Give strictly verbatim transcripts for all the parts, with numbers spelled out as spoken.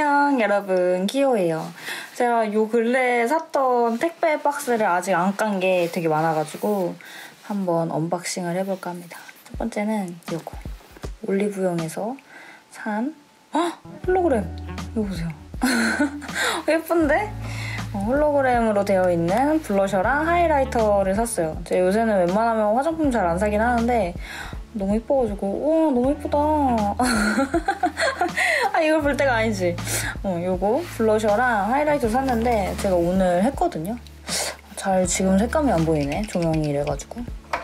안녕 여러분, 키오예요. 제가 요 근래에 샀던 택배 박스를 아직 안 깐 게 되게 많아가지고 한번 언박싱을 해볼까 합니다. 첫 번째는 요거 올리브영에서 산 헉! 홀로그램 이거 보세요. 예쁜데? 어, 홀로그램으로 되어 있는 블러셔랑 하이라이터를 샀어요. 제가 요새는 웬만하면 화장품 잘 안 사긴 하는데 너무 예뻐가지고 우와 너무 예쁘다. 아 이걸 볼 때가 아니지. 어, 요거 블러셔랑 하이라이터 샀는데 제가 오늘 했거든요. 잘 지금 색감이 안 보이네, 조명이 이래가지고.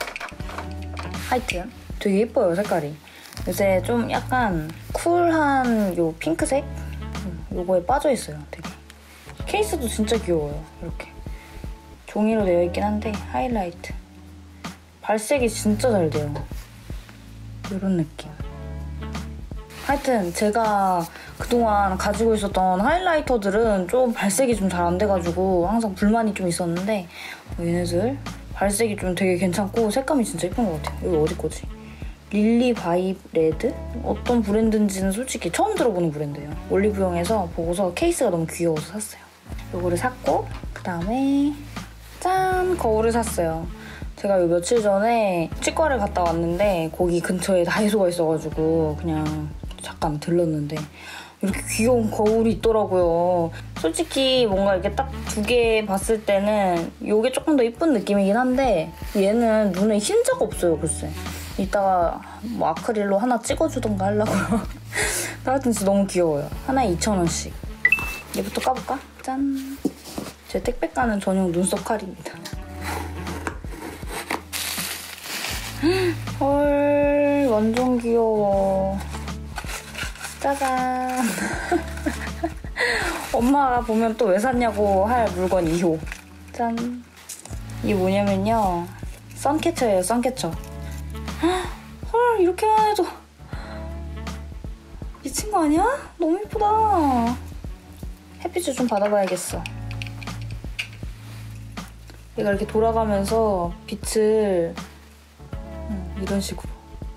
하여튼 되게 예뻐요, 색깔이. 요새 좀 약간 쿨한 요 핑크색? 요거에 빠져있어요, 되게. 케이스도 진짜 귀여워요, 이렇게. 종이로 되어 있긴 한데 하이라이트. 발색이 진짜 잘 돼요. 이런 느낌. 하여튼 제가 그동안 가지고 있었던 하이라이터들은 좀 발색이 좀 잘 안 돼가지고 항상 불만이 좀 있었는데 얘네들 발색이 좀 되게 괜찮고 색감이 진짜 예쁜 것 같아요. 이거 어디 거지? 릴리 바이 레드? 어떤 브랜드인지는 솔직히 처음 들어보는 브랜드예요. 올리브영에서 보고서 케이스가 너무 귀여워서 샀어요. 이거를 샀고 그 다음에 짠! 거울을 샀어요. 제가 요 며칠 전에 치과를 갔다 왔는데 거기 근처에 다이소가 있어가지고 그냥 잠깐 들렀는데 이렇게 귀여운 거울이 있더라고요. 솔직히 뭔가 이렇게 딱 두 개 봤을 때는 이게 조금 더 예쁜 느낌이긴 한데 얘는 눈에 흰자가 없어요, 글쎄. 이따가 뭐 아크릴로 하나 찍어주던가 하려고요. 하여튼 진짜 너무 귀여워요. 하나에 이천 원씩. 얘부터 까볼까? 짠! 제 택배 까는 전용 눈썹 칼입니다. 헐, 완전 귀여워. 짜잔. 엄마가 보면 또 왜 샀냐고 할 물건 이 호. 짠. 이게 뭐냐면요, 선캐쳐예요, 선캐쳐. 헐, 이렇게만 해도 미친 거 아니야? 너무 예쁘다. 햇빛을 좀 받아봐야겠어. 얘가 이렇게 돌아가면서 빛을 이런 식으로.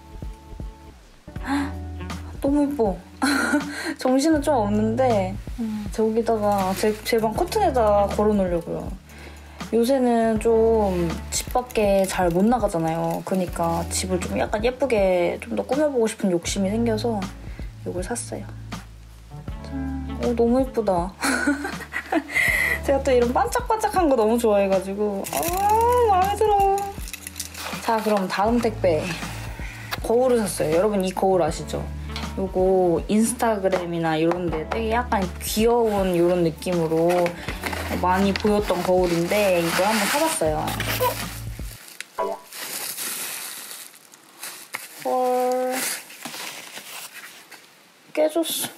너무 예뻐. 정신은 좀 없는데 저기다가 제 방 커튼에다 걸어놓으려고요. 요새는 좀 집 밖에 잘 못 나가잖아요. 그러니까 집을 좀 약간 예쁘게 좀 더 꾸며보고 싶은 욕심이 생겨서 이걸 샀어요. 짠. 오, 너무 예쁘다. 제가 또 이런 반짝반짝한 거 너무 좋아해가지고 아, 마음에 들어. 자, 그럼 다음 택배. 거울을 샀어요. 여러분 이 거울 아시죠? 요거 인스타그램이나 이런 데 되게 약간 귀여운 이런 느낌으로 많이 보였던 거울인데 이거 한번 사봤어요. 헐, 깨졌어.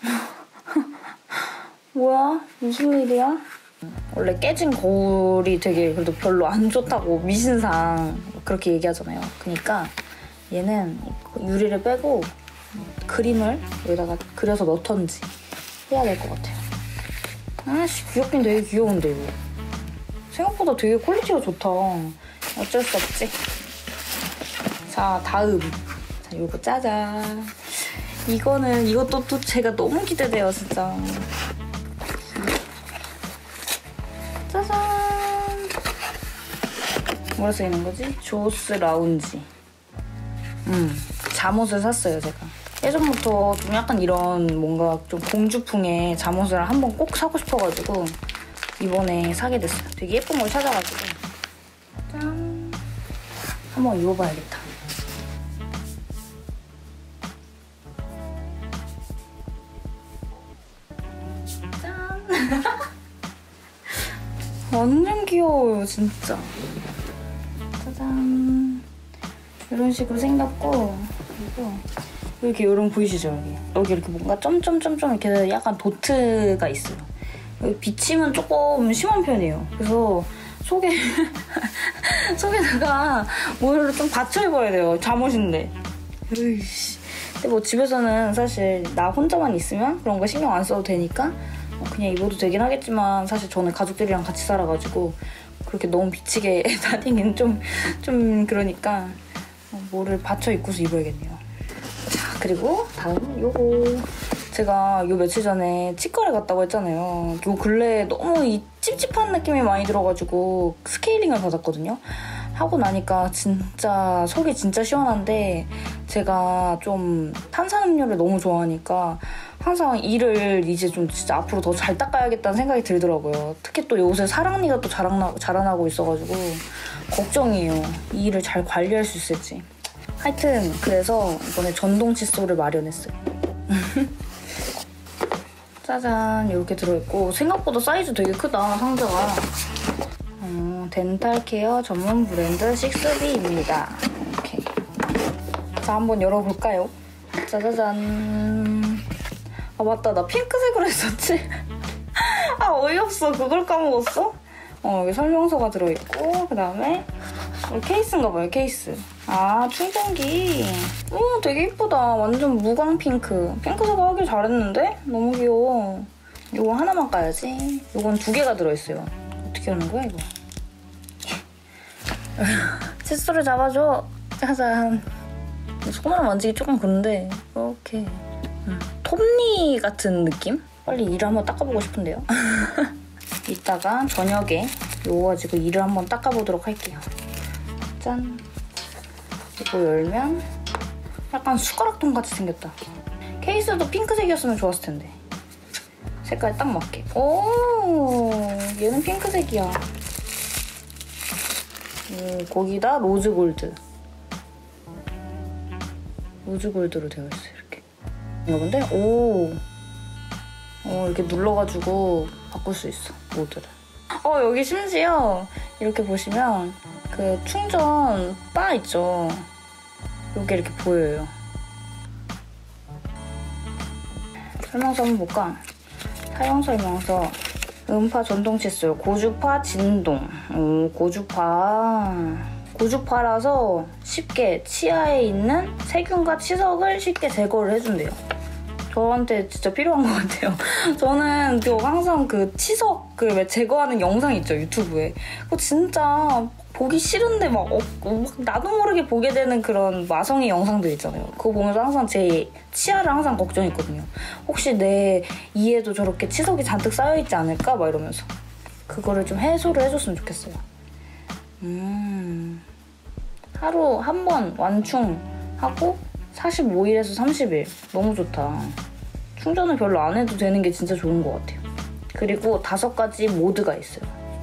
뭐야? 무슨 일이야? 원래 깨진 거울이 되게 그래도 별로 안 좋다고 미신상 그렇게 얘기하잖아요. 그러니까 얘는 유리를 빼고 그림을 여기다가 그려서 넣던지 해야 될 것 같아요. 아씨, 귀엽긴 되게 귀여운데 이거. 생각보다 되게 퀄리티가 좋다. 어쩔 수 없지. 자, 다음. 자, 요거 짜잔. 이거는 이것도 또 제가 너무 기대돼요, 진짜. 짜잔. 뭐라 써있는 거지? 조스 라운지. 음, 잠옷을 샀어요, 제가. 예전부터 좀 약간 이런 뭔가 좀 공주풍의 잠옷을 한번 꼭 사고 싶어가지고 이번에 사게 됐어요. 되게 예쁜 걸 찾아가지고. 짠. 한번 입어봐야겠다. 짠. 완전 귀여워요, 진짜. 짜잔. 이런 식으로 생겼고, 그리고 이렇게 이런 보이시죠? 여기. 여기 이렇게 뭔가 점점점점 이렇게 약간 도트가 있어요. 여기 비침은 조금 심한 편이에요. 그래서 속에 속에다가 뭐를 좀 받쳐 입어야 돼요. 잠옷인데. 으이씨. 근데 뭐 집에서는 사실 나 혼자만 있으면 그런 거 신경 안 써도 되니까 그냥 입어도 되긴 하겠지만 사실 저는 가족들이랑 같이 살아가지고 그렇게 너무 비치게 다니긴 좀, 좀 그러니까 뭐를 받쳐 입고서 입어야겠네요. 자, 그리고 다음 요거 제가 요 며칠 전에 치과를 갔다고 했잖아요. 요 근래에 너무 이 찝찝한 느낌이 많이 들어가지고 스케일링을 받았거든요. 하고 나니까 진짜 속이 진짜 시원한데 제가 좀 탄산음료를 너무 좋아하니까 항상 이를 이제 좀 진짜 앞으로 더 잘 닦아야겠다는 생각이 들더라고요. 특히 또 요새 사랑니가 또 자라나, 자라나고 있어가지고 걱정이에요. 이 일을 잘 관리할 수 있을지. 하여튼 그래서 이번에 전동 칫솔을 마련했어요. 짜잔, 이렇게 들어있고 생각보다 사이즈 되게 크다, 상자가. 어, 덴탈 케어 전문 브랜드 식스비입니다. 이렇게. 자, 한번 열어볼까요? 짜자잔. 아, 맞다. 나 핑크색으로 했었지? 아, 어이없어. 그걸 까먹었어? 어, 여기 설명서가 들어있고, 그 다음에 케이스인가 봐요, 케이스. 아, 충전기. 오, 되게 이쁘다. 완전 무광 핑크. 핑크색 하길 잘했는데? 너무 귀여워. 이거 하나만 까야지. 이건 두 개가 들어있어요. 어떻게 하는 거야, 이거? 칫솔을 잡아줘. 짜잔. 손으로 만지기 조금 그런데 이렇게 음. 톱니 같은 느낌? 빨리 이를 한번 닦아보고 싶은데요. 이따가 저녁에 이거 가지고 이를 한번 닦아보도록 할게요. 짠. 이거 열면 약간 숟가락통 같이 생겼다. 케이스도 핑크색이었으면 좋았을 텐데. 색깔 딱 맞게. 오, 얘는 핑크색이야. 음, 거기다 로즈 골드. 로즈 골드로 되어 있어요, 이렇게. 이거 근데 오, 어, 이렇게 눌러가지고 바꿀 수 있어, 모드를. 어, 여기 심지어 이렇게 보시면 그 충전 바 있죠. 여기 이렇게 보여요. 설명서 한번 볼까? 사용 설명서. 음파 전동 칫솔, 고주파 진동. 오, 고주파. 고주파라서 쉽게 치아에 있는 세균과 치석을 쉽게 제거를 해준대요. 저한테 진짜 필요한 것 같아요. 저는 그 항상 그 치석 그 제거하는 영상 있죠, 유튜브에. 그거 진짜 보기 싫은데 막, 어, 막 나도 모르게 보게 되는 그런 마성의 영상들 있잖아요. 그거 보면서 항상 제 치아를 항상 걱정했거든요. 혹시 내 이에도 저렇게 치석이 잔뜩 쌓여있지 않을까? 막 이러면서. 그거를 좀 해소를 해줬으면 좋겠어요. 음... 하루 한 번 완충하고 사십오 일에서 삼십 일. 너무 좋다. 충전을 별로 안 해도 되는 게 진짜 좋은 것 같아요. 그리고 다섯 가지 모드가 있어요.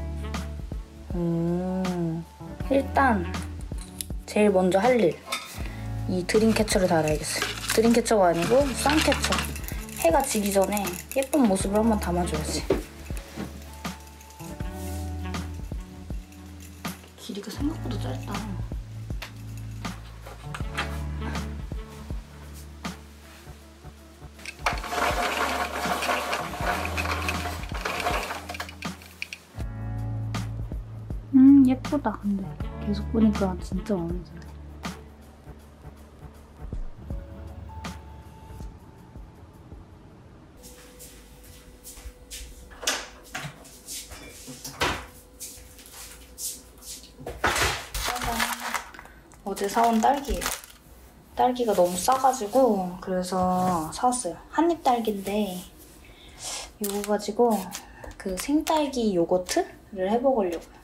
음, 일단 제일 먼저 할 일. 이 드림캐쳐를 달아야겠어요. 드림캐쳐가 아니고 썬캐쳐. 해가 지기 전에 예쁜 모습을 한번 담아줘야지. 길이가 생각보다 짧다. 음, 예쁘다. 근데 계속 보니까 진짜 마음에 드네. 어제 사온 딸기예요. 딸기가 너무 싸가지고 그래서 사왔어요. 한입 딸기인데 이거 가지고 그 생딸기 요거트를 해먹으려고요.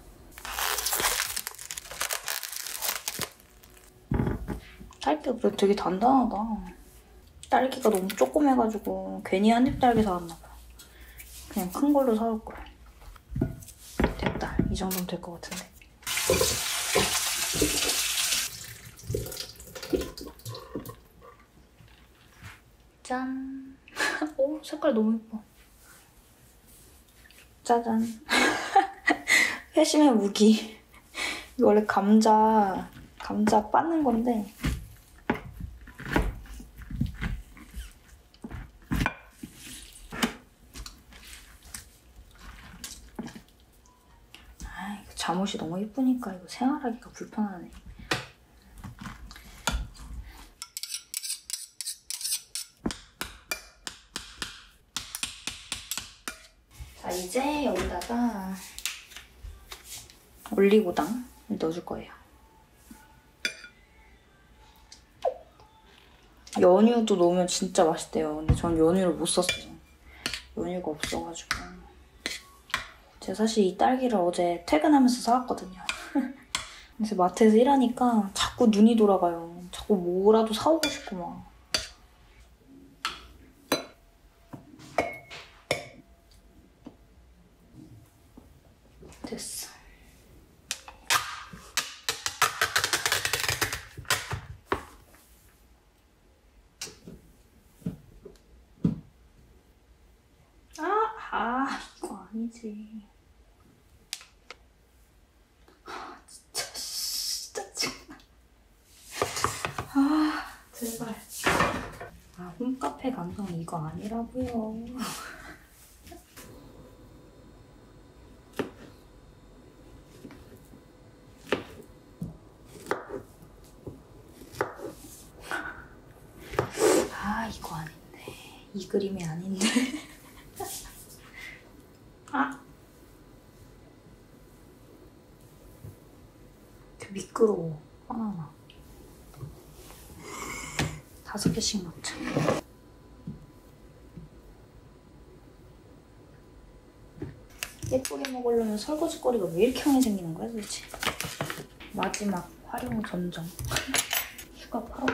딸기가 그래도 되게 단단하다. 딸기가 너무 조그매가지고 괜히 한입 딸기 사왔나봐. 그냥 큰 걸로 사올 거야. 됐다. 이 정도면 될 것 같은데. 짠. 오, 색깔 너무 예뻐. 짜잔. 회심의 무기. 이거 원래 감자, 감자 빻는 건데 아, 이거 잠옷이 너무 예쁘니까 이거 생활하기가 불편하네. 자, 이제 여기다가 올리고당을 넣어줄 거예요. 연유도 넣으면 진짜 맛있대요. 근데 전 연유를 못 썼어요. 연유가 없어가지고. 제가 사실 이 딸기를 어제 퇴근하면서 사왔거든요. 그래서 마트에서 일하니까 자꾸 눈이 돌아가요. 자꾸 뭐라도 사오고 싶고 막. 됐어. 아, 아, 이거 아니지. 아, 진짜, 진짜 정말. 아, 제발. 아, 홈카페 감성 이거 아니라고요. 아, 이거 아닌데. 이 그림이 아닌데. 아. 미끄러워. 하나하나. 다섯 개씩 넣자. 예쁘게 먹으려면 설거지거리가 왜 이렇게 많이 생기는 거야 도대체. 마지막 활용 전정. 휴가 팔 월.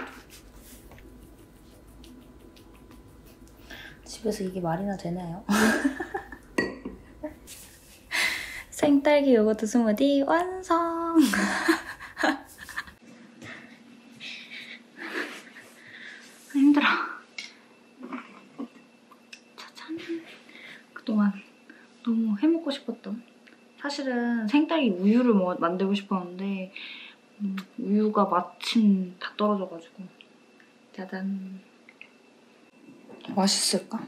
집에서 이게 말이나 되나요? 생딸기 요거트 스무디 완성! 힘들어. 짜잔. 그동안 너무 해먹고 싶었던. 사실은 생딸기 우유를 뭐 만들고 싶었는데 음, 우유가 마침 다 떨어져가지고. 짜잔. 맛있을까?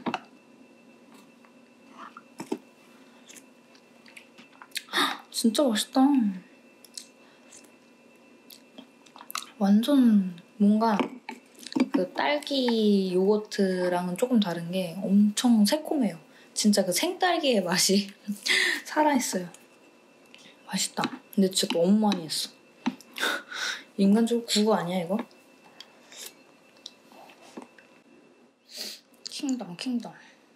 진짜 맛있다. 완전 뭔가 그 딸기 요거트랑은 조금 다른 게 엄청 새콤해요. 진짜 그 생딸기의 맛이 살아있어요. 맛있다. 근데 진짜 너무 많이 했어. 인간적으로 구구 아니야 이거? 킹덤 킹덤.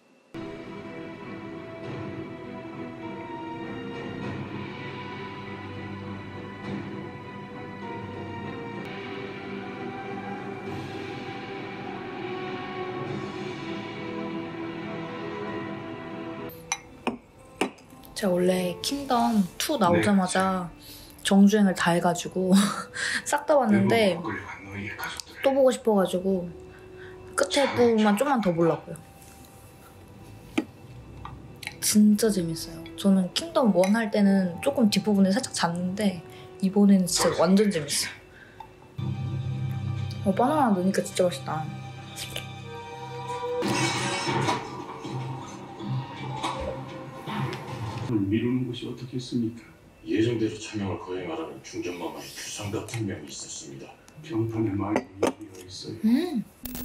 제가 원래 킹덤 투 나오자마자 네. 정주행을 다 해가지고 싹 다 봤는데 또 보고 싶어가지고 끝에 부분만 좀만 더 보려고요. 진짜 재밌어요. 저는 킹덤 원 할 때는 조금 뒷부분에 살짝 잤는데 이번에는 진짜 완전 재밌어요. 어, 바나나 넣으니까 진짜 맛있다. 미루는 것이 어떻겠습니까? 예정대로 차명을 거행하라는 중전마마의 주상 같은 명이 있었습니다. 병판에 많이 이루어 있어요. 음.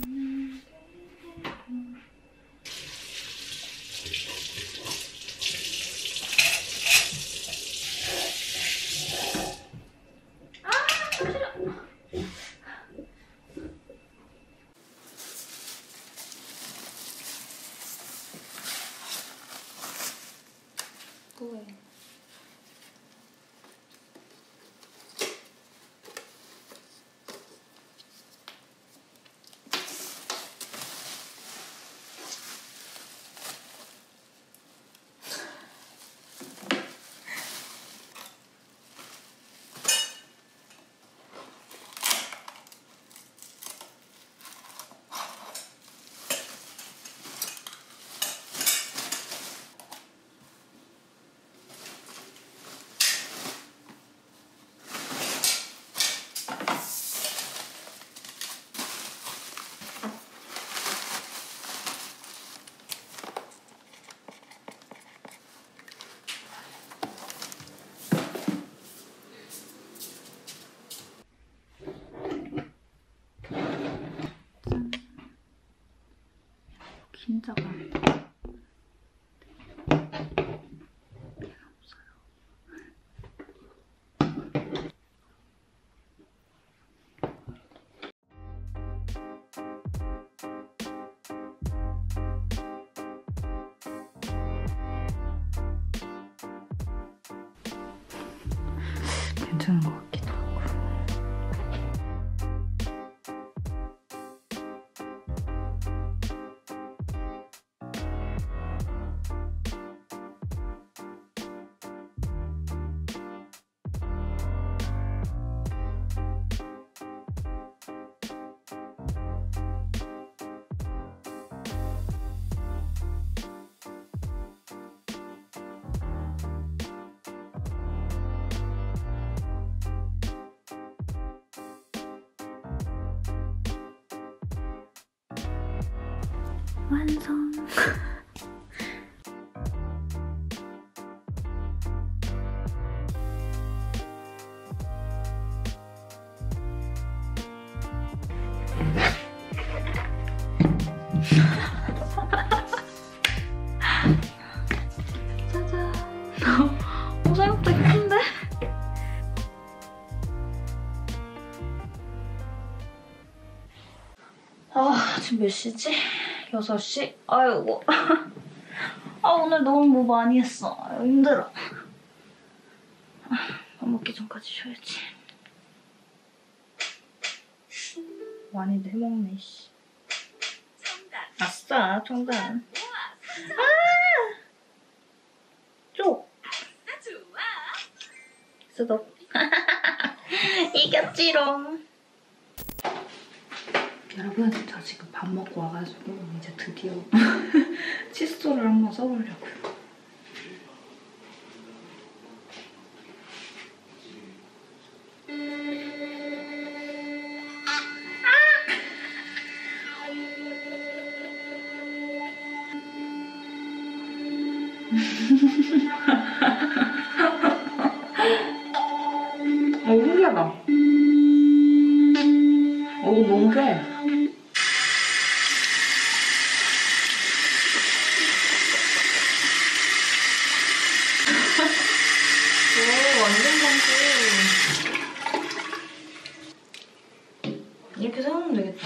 뭐해? 긴자가 없어요. 괜찮은 것 같기도 하고. 완성! 짜잔! 어, 생각보다 큰데? 아, 지금 몇 시지? 여섯 시? 아이고. 아, 오늘 너무 뭐 많이 했어. 아유, 힘들어. 밥 먹기 전까지 쉬어야지. 많이도 해먹네, 씨. 아싸, 정답. 아! 쪽! 쓰덕. 이겼지롱. 여러분, 저 지금 밥 먹고 와가지고 이제 드디어 칫솔을 한번 써보려고요. 어, 신기하다. 어, 너무 세. 오, 완전 감지. 이렇게 세우면 되겠다.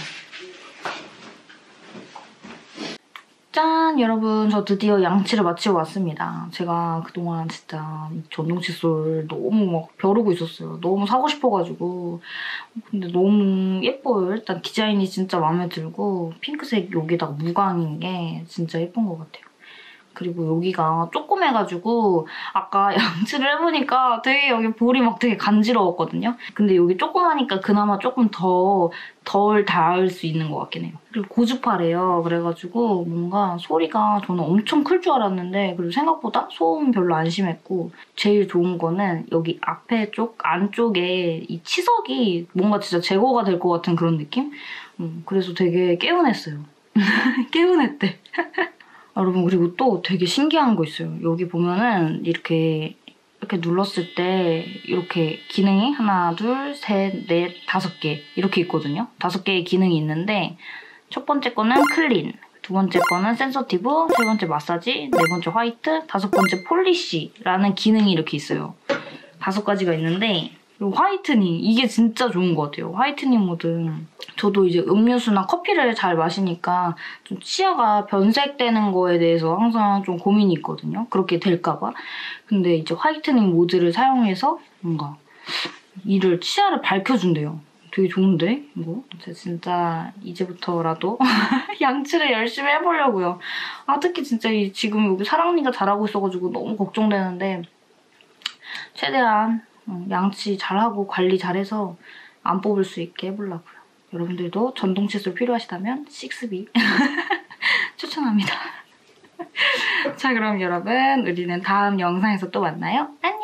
짠! 여러분, 저 드디어 양치를 마치고 왔습니다. 제가 그동안 진짜 전동 칫솔 너무 막 벼르고 있었어요. 너무 사고 싶어가지고. 근데 너무 예뻐요. 일단 디자인이 진짜 마음에 들고 핑크색 여기다가 무광인 게 진짜 예쁜 것 같아요. 그리고 여기가 조그매가지고 아까 양치를 해보니까 되게 여기 볼이 막 되게 간지러웠거든요. 근데 여기 조그마니까 그나마 조금 더 덜 닿을 수 있는 것 같긴 해요. 그리고 고주파래요. 그래가지고 뭔가 소리가 저는 엄청 클 줄 알았는데 그리고 생각보다 소음 별로 안 심했고 제일 좋은 거는 여기 앞에 쪽 안쪽에 이 치석이 뭔가 진짜 제거가 될 것 같은 그런 느낌? 음, 그래서 되게 개운했어요. 개운했대. 여러분, 그리고 또 되게 신기한 거 있어요. 여기 보면은 이렇게 이렇게 눌렀을 때 이렇게 기능이 하나, 둘, 셋, 넷, 다섯 개 이렇게 있거든요. 다섯 개의 기능이 있는데 첫 번째 거는 클린, 두 번째 거는 센서티브, 세 번째 마사지, 네 번째 화이트, 다섯 번째 폴리시라는 기능이 이렇게 있어요. 다섯 가지가 있는데 화이트닝, 이게 진짜 좋은 것 같아요. 화이트닝 모드. 저도 이제 음료수나 커피를 잘 마시니까 좀 치아가 변색되는 거에 대해서 항상 좀 고민이 있거든요. 그렇게 될까봐. 근데 이제 화이트닝 모드를 사용해서 뭔가 이를 치아를 밝혀준대요. 되게 좋은데, 이거? 진짜 이제부터라도 양치를 열심히 해보려고요. 아, 특히 진짜 이 지금 여기 사랑니가 자라고 있어가지고 너무 걱정되는데 최대한 양치 잘하고 관리 잘해서 안 뽑을 수 있게 해보려고요. 여러분들도 전동 칫솔 필요하시다면 식스비 추천합니다. 자, 그럼 여러분 우리는 다음 영상에서 또 만나요. 안녕!